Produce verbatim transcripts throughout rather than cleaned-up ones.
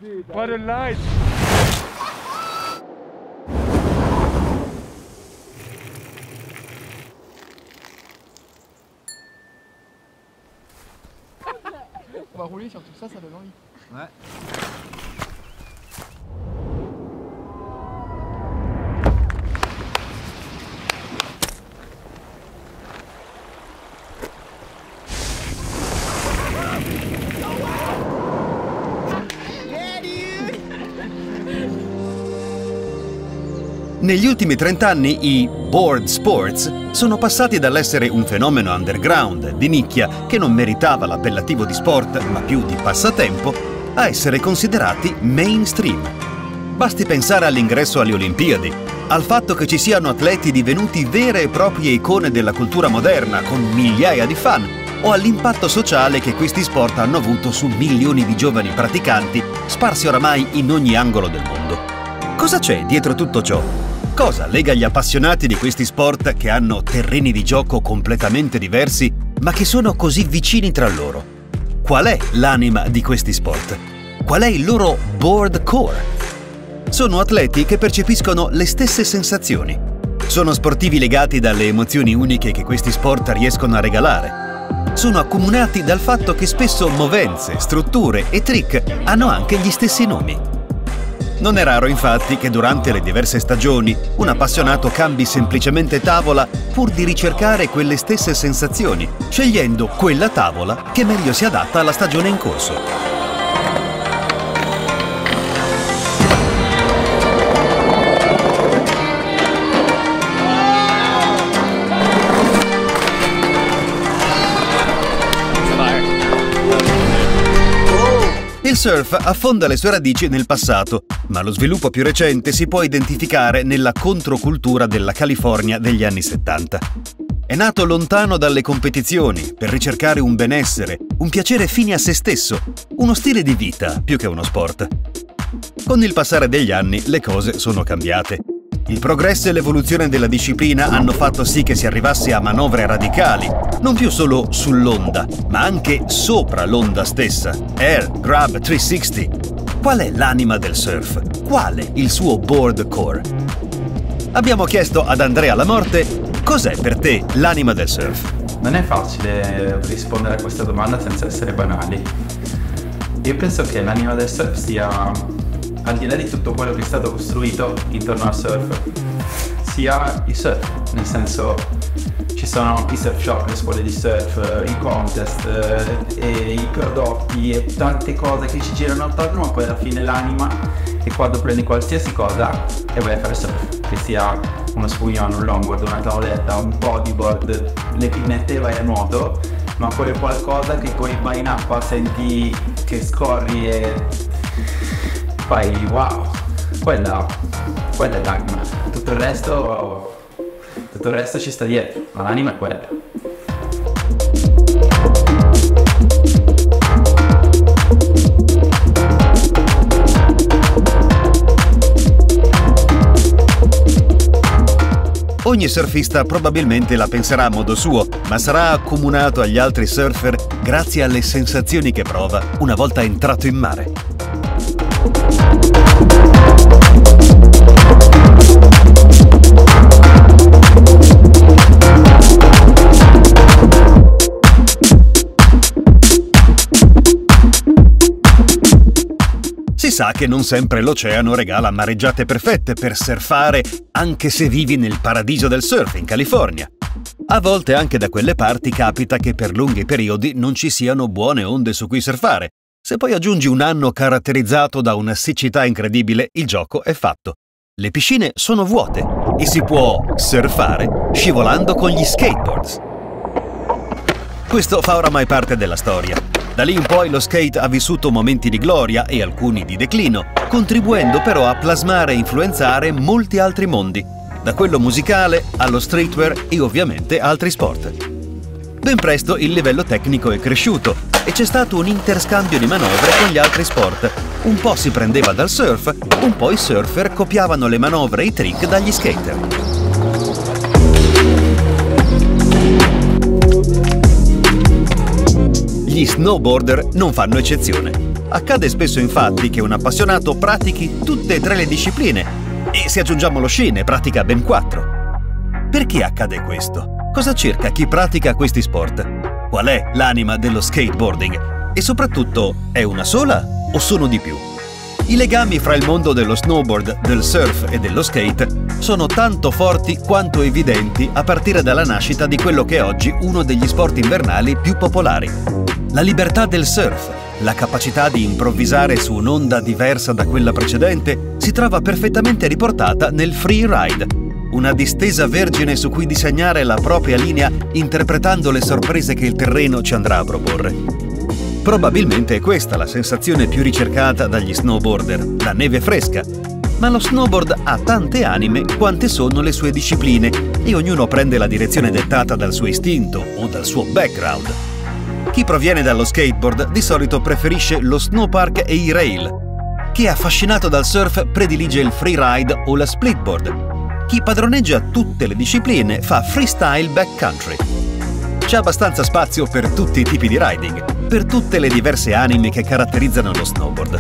What a light! On va rouler sur tout ça, ça donne envie. Ouais. Negli ultimi trent'anni i board sports sono passati dall'essere un fenomeno underground, di nicchia, che non meritava l'appellativo di sport, ma più di passatempo, a essere considerati mainstream. Basti pensare all'ingresso alle Olimpiadi, al fatto che ci siano atleti divenuti vere e proprie icone della cultura moderna, con migliaia di fan, o all'impatto sociale che questi sport hanno avuto su milioni di giovani praticanti, sparsi oramai in ogni angolo del mondo. Cosa c'è dietro tutto ciò? Cosa lega gli appassionati di questi sport che hanno terreni di gioco completamente diversi, ma che sono così vicini tra loro? Qual è l'anima di questi sport? Qual è il loro board core? Sono atleti che percepiscono le stesse sensazioni. Sono sportivi legati dalle emozioni uniche che questi sport riescono a regalare. Sono accomunati dal fatto che spesso movenze, strutture e trick hanno anche gli stessi nomi. Non è raro infatti che durante le diverse stagioni un appassionato cambi semplicemente tavola pur di ricercare quelle stesse sensazioni, scegliendo quella tavola che meglio si adatta alla stagione in corso. Il surf affonda le sue radici nel passato, ma lo sviluppo più recente si può identificare nella controcultura della California degli anni settanta. È nato lontano dalle competizioni, per ricercare un benessere, un piacere fine a se stesso, uno stile di vita più che uno sport. Con il passare degli anni le cose sono cambiate. Il progresso e l'evoluzione della disciplina hanno fatto sì che si arrivasse a manovre radicali, non più solo sull'onda, ma anche sopra l'onda stessa. Air Grab trecentosessanta. Qual è l'anima del surf? Quale il suo board core? Abbiamo chiesto ad Andrea Lamorte cos'è per te l'anima del surf. Non è facile rispondere a questa domanda senza essere banali. Io penso che l'anima del surf sia, al di là di tutto quello che è stato costruito intorno al surf, sia il surf, nel senso ci sono i surf shop, le scuole di surf, i contest, eh, e i prodotti e tante cose che ci girano attorno, ma poi alla fine l'anima è quando prendi qualsiasi cosa e vai a fare surf, che sia uno spugnone, un longboard, una tavoletta, un bodyboard, le pinnette e vai a nuoto, ma quel qualcosa che poi vai in acqua, senti che scorri e fai wow, quella, quella è l'anima. Tutto il resto, tutto il resto ci sta dietro, ma l'anima è quella. Ogni surfista probabilmente la penserà a modo suo, ma sarà accomunato agli altri surfer grazie alle sensazioni che prova una volta entrato in mare. Si sa che non sempre l'oceano regala mareggiate perfette per surfare, anche se vivi nel paradiso del surf in California. A volte anche da quelle parti capita che per lunghi periodi non ci siano buone onde su cui surfare. Se poi aggiungi un anno caratterizzato da una siccità incredibile, il gioco è fatto. Le piscine sono vuote e si può surfare scivolando con gli skateboards. Questo fa oramai parte della storia. Da lì in poi lo skate ha vissuto momenti di gloria e alcuni di declino, contribuendo però a plasmare e influenzare molti altri mondi, da quello musicale allo streetwear e ovviamente altri sport. Ben presto il livello tecnico è cresciuto e c'è stato un interscambio di manovre con gli altri sport. Un po' si prendeva dal surf, un po' i surfer copiavano le manovre e i trick dagli skater. Gli snowboarder non fanno eccezione. Accade spesso infatti che un appassionato pratichi tutte e tre le discipline e se aggiungiamo lo sci ne pratica ben quattro. Perché accade questo? Cosa cerca chi pratica questi sport? Qual è l'anima dello skateboarding? E soprattutto, è una sola o sono di più? I legami fra il mondo dello snowboard, del surf e dello skate sono tanto forti quanto evidenti a partire dalla nascita di quello che è oggi uno degli sport invernali più popolari. La libertà del surf, la capacità di improvvisare su un'onda diversa da quella precedente, si trova perfettamente riportata nel freeride, una distesa vergine su cui disegnare la propria linea interpretando le sorprese che il terreno ci andrà a proporre. Probabilmente è questa la sensazione più ricercata dagli snowboarder, la neve fresca. Ma lo snowboard ha tante anime quante sono le sue discipline e ognuno prende la direzione dettata dal suo istinto o dal suo background. Chi proviene dallo skateboard di solito preferisce lo snowpark e i rail. Chi è affascinato dal surf predilige il freeride o la splitboard. Chi padroneggia tutte le discipline fa freestyle backcountry. C'è abbastanza spazio per tutti i tipi di riding, per tutte le diverse anime che caratterizzano lo snowboard.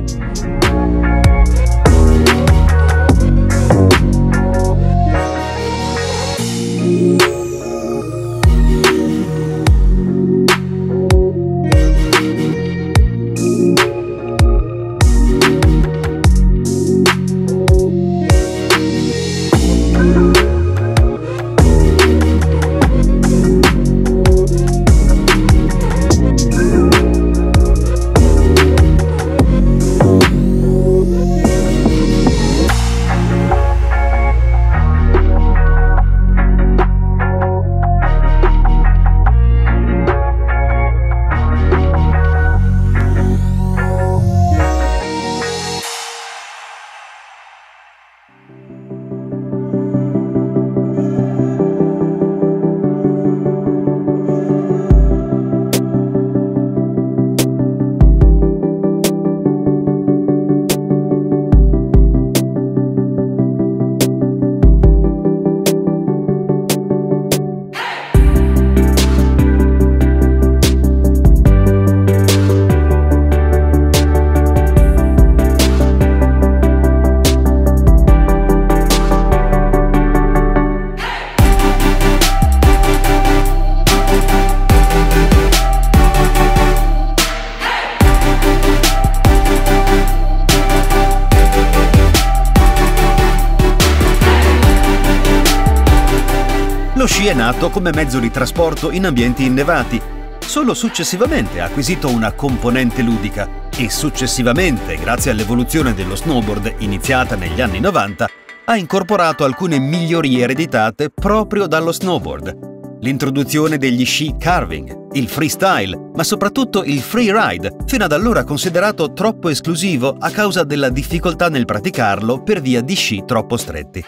Lo sci è nato come mezzo di trasporto in ambienti innevati. Solo successivamente ha acquisito una componente ludica e successivamente, grazie all'evoluzione dello snowboard iniziata negli anni novanta, ha incorporato alcune migliorie ereditate proprio dallo snowboard. L'introduzione degli sci carving, il freestyle, ma soprattutto il freeride, fino ad allora considerato troppo esclusivo a causa della difficoltà nel praticarlo per via di sci troppo stretti.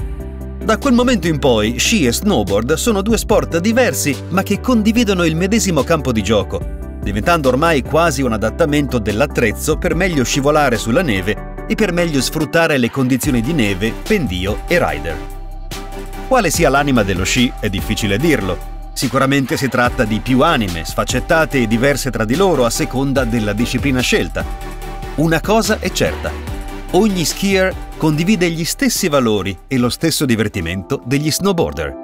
Da quel momento in poi, sci e snowboard sono due sport diversi ma che condividono il medesimo campo di gioco, diventando ormai quasi un adattamento dell'attrezzo per meglio scivolare sulla neve e per meglio sfruttare le condizioni di neve, pendio e rider. Quale sia l'anima dello sci è difficile dirlo. Sicuramente si tratta di più anime, sfaccettate e diverse tra di loro a seconda della disciplina scelta. Una cosa è certa: ogni skier condivide gli stessi valori e lo stesso divertimento degli snowboarder.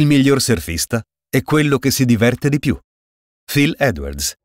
Il miglior surfista è quello che si diverte di più. Phil Edwards.